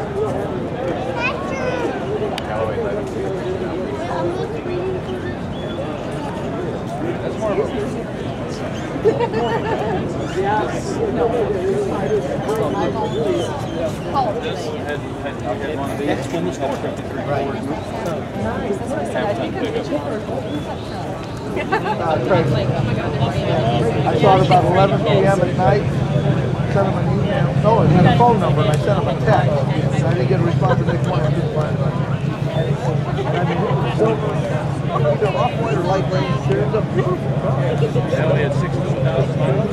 That's more of a I saw it about 11 p.m. at night. Sent him an email. No, I had a phone number and I sent him a text. And I didn't get a response the next morning. I didn't find it. Either off-white or light gray interiors up beautiful. Yeah, we had 16,000 miles.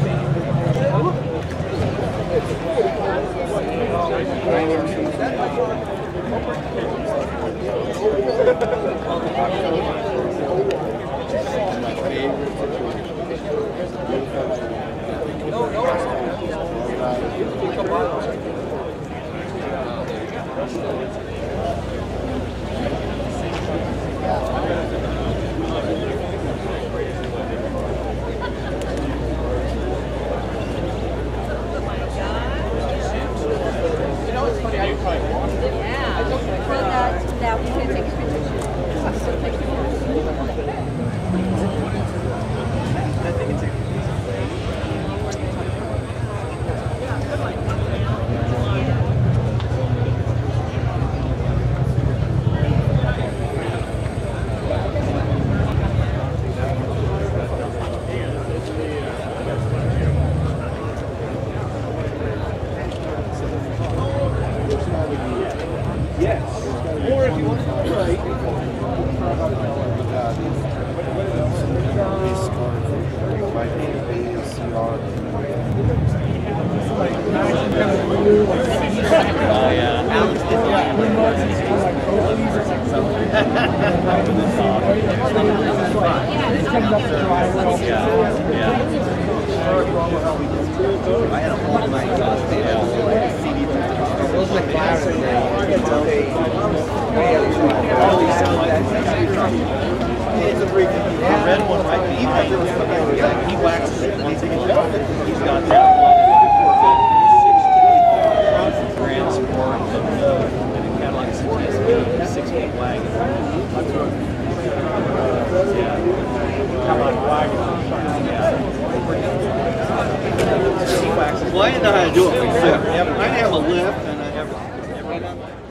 Yes. Or if you want to go right. Oh yeah. I had a whole night Scottsdale. Those are the classic. It's a freaking red one, right? He waxes it once he gets done. He's got that Grand Sport and the Cadillac 6-foot wagon. Yeah. Well, I didn't know how to do it before. I have a lift and I have